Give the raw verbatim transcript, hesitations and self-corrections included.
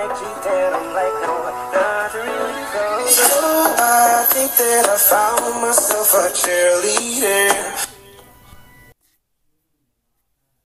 like cheating. I'm like, no, not really. So I think that I found myself a cheerleader.